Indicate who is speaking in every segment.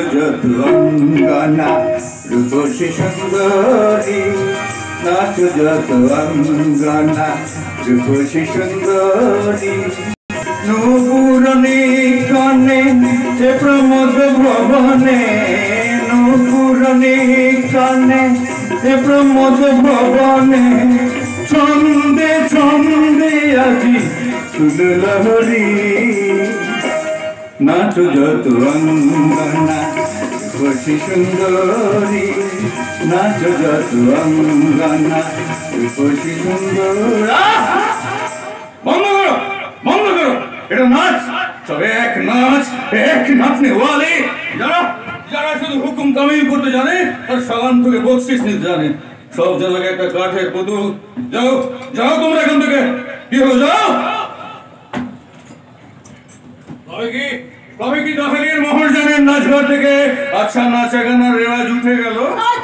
Speaker 1: যত অঙ্গনা রূপসী সুন্দরী, নাচ যত অঙ্গনা রূপসী সুন্দরী। নূপুরণী কনে সে প্রমোদ ভবনে, নূপুরণী কনে সে প্রমোদ ভবনে, ছন্দে ছন্দে আজি সুলহরী। নাচ যত অঙ্গনা রূপসী সুন্দরী, নাচ যত অঙ্গনা রূপসী সুন্দরী। বন্ধ করো, বন্ধ করো, এটা নাচ, তবে এক নাচ, এক নাচনে ওয়ালে। যারা যারা শুধু হুকুম তামিল করতে জানে আর সালাম থেকে বকশিস নিতে জানে, সব জনকে একটা কাঠের পুতুল। যাও যাও তোমরা এখান থেকে, কি হলো যাও। তবে কি দখলের মোহর জানেন নাচঘর থেকে? আচ্ছা নাচা গানার রেওয়াজ উঠে গেল।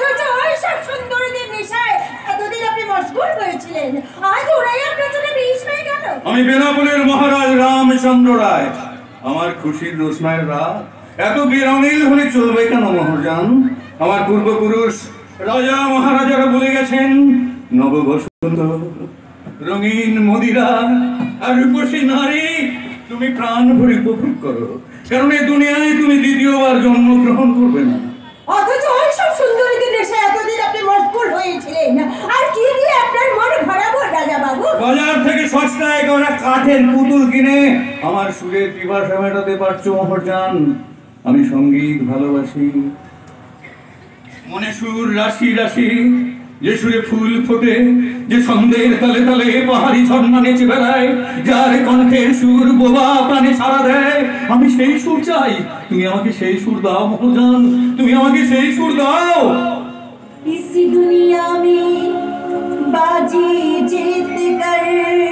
Speaker 1: আমি বেনাপোলের মহারাজ রামচন্দ্র রায়, আমার খুশির রোশনায়ের রাত। এত বিরঙিল হলে চলবে কেন মোহরজান? আমার পূর্বপুরুষ রাজা মহারাজারা বলে গেছেন, নববসন্ত রঙিন মদিরা আর রূপসী নারী তুমি প্রাণ ভরে উপভোগ করো, কারণ এই দুনিয়ায় তুমি দ্বিতীয়বার জন্মগ্রহণ করবে না।
Speaker 2: অথচ ওইসব সুন্দরীদের নেশায় এতদিন আপনি মশগুল হয়েছিলেন, আর কি দিয়ে আপনার মন ভরাবো রাজা বাবু?
Speaker 1: বাজার থেকে সস্তায় ওরা কাঠের পুতুল কিনে আমার সুরের পিপাসা মেটাতে পারছো মোহরজান। আমি সঙ্গীত ভালোবাসি, মনে সুর রাশি রাশি, যে সুরে ফুল ফোটে, যে ছন্দের তালে তালে পাহাড়ি ঝর্ণা নেচে বেড়ায়, যার কণ্ঠের সুর বোবা প্রাণে সাড়া দেয়। আমি সেই সুর চাই, তুমি আমাকে সেই সুর দাও মোহরজান, তুমি আমাকে সেই সুর দাও।
Speaker 2: इस दुनिया में बाजी जीत कर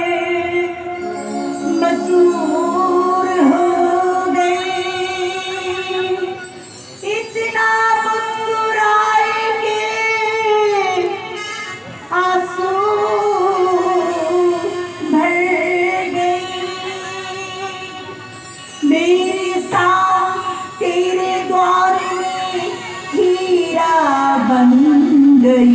Speaker 2: मशहूर हो गए, इतना मुस्कुराए के आंसू भर गए। मेरे साथ तेरे द्वार में हीरा बन गई।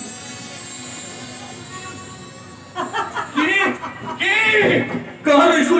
Speaker 1: কার